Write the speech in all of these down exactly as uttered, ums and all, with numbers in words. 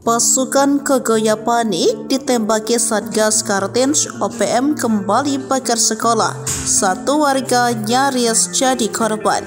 Pasukan Kogoya panik ditembaki Satgas Kartens. O P M kembali bakar sekolah. Satu warga nyaris jadi korban.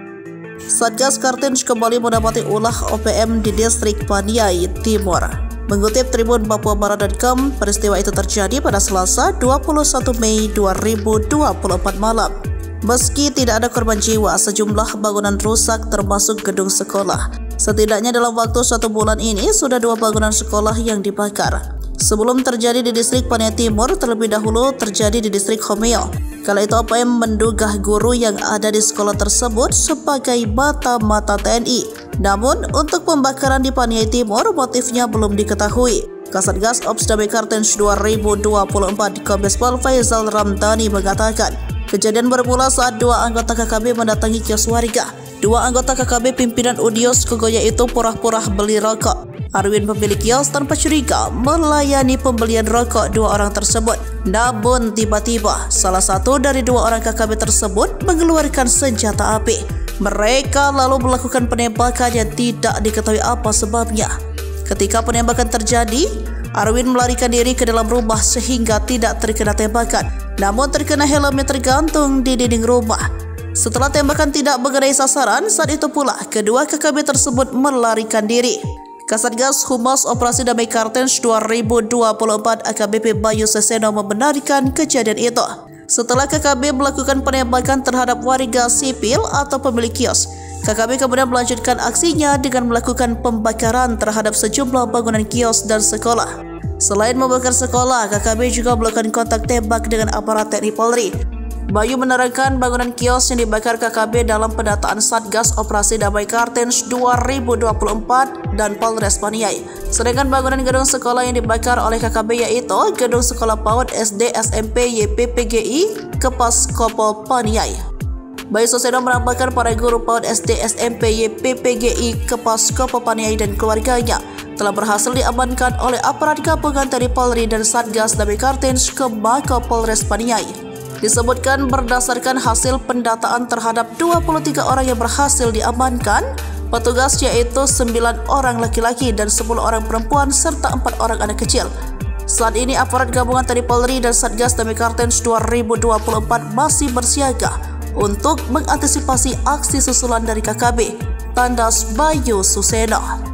Satgas Kartens kembali mendapati ulah O P M di distrik Paniai Timur. Mengutip Tribun Papua Barat titik com, peristiwa itu terjadi pada Selasa dua puluh satu Mei dua ribu dua puluh empat malam. Meski tidak ada korban jiwa, sejumlah bangunan rusak termasuk gedung sekolah. Setidaknya dalam waktu satu bulan ini sudah dua bangunan sekolah yang dibakar. Sebelum terjadi di distrik Paniai Timur, terlebih dahulu terjadi di distrik Homeo. Kala itu O P M menduga guru yang ada di sekolah tersebut sebagai mata-mata T N I. Namun untuk pembakaran di Paniai Timur motifnya belum diketahui. Kasatgas Ops Damai Kartens dua ribu dua puluh empat Kombes Pol Faizal Ramdhani mengatakan, kejadian bermula saat dua anggota K K B mendatangi kios warga. Dua anggota K K B pimpinan Udios Kogoya itu pura-pura beli rokok. Arwin pemilik kios tanpa curiga melayani pembelian rokok dua orang tersebut. Namun tiba-tiba salah satu dari dua orang K K B tersebut mengeluarkan senjata api. Mereka lalu melakukan penembakan yang tidak diketahui apa sebabnya. Ketika penembakan terjadi, Arwin melarikan diri ke dalam rumah sehingga tidak terkena tembakan, namun terkena helm yang tergantung di dinding rumah. Setelah tembakan tidak mengenai sasaran, saat itu pula kedua K K B tersebut melarikan diri. Kasatgas Humas Operasi Damai Kartens dua ribu dua puluh empat A K B P Bayu Seseno membenarkan kejadian itu. Setelah K K B melakukan penembakan terhadap warga sipil atau pemilik kios, K K B kemudian melanjutkan aksinya dengan melakukan pembakaran terhadap sejumlah bangunan kios dan sekolah. Selain membakar sekolah, K K B juga melakukan kontak tembak dengan aparat T N I Polri. Bayu menerangkan bangunan kios yang dibakar K K B dalam pendataan Satgas Operasi Damai Kartens dua ribu dua puluh empat dan Polres Paniai. Sedangkan bangunan gedung sekolah yang dibakar oleh K K B yaitu Gedung Sekolah PAUD S D S M P Y P P G I Kepas Kopo Paniai. Bayu Seseno menambahkan para guru PAUD S D S M P Y P P G I Kepas Kopo Paniai dan keluarganya telah berhasil diamankan oleh aparat gabungan T N I Polri dan Satgas Damai Kartens ke Mako Polres Paniai. Disebutkan berdasarkan hasil pendataan terhadap dua puluh tiga orang yang berhasil diamankan, petugas yaitu sembilan orang laki-laki dan sepuluh orang perempuan serta empat orang anak kecil. Saat ini aparat gabungan T N I Polri dan Satgas Damai Kartens dua ribu dua puluh empat masih bersiaga untuk mengantisipasi aksi susulan dari K K B. Tandas Bayu Seseno.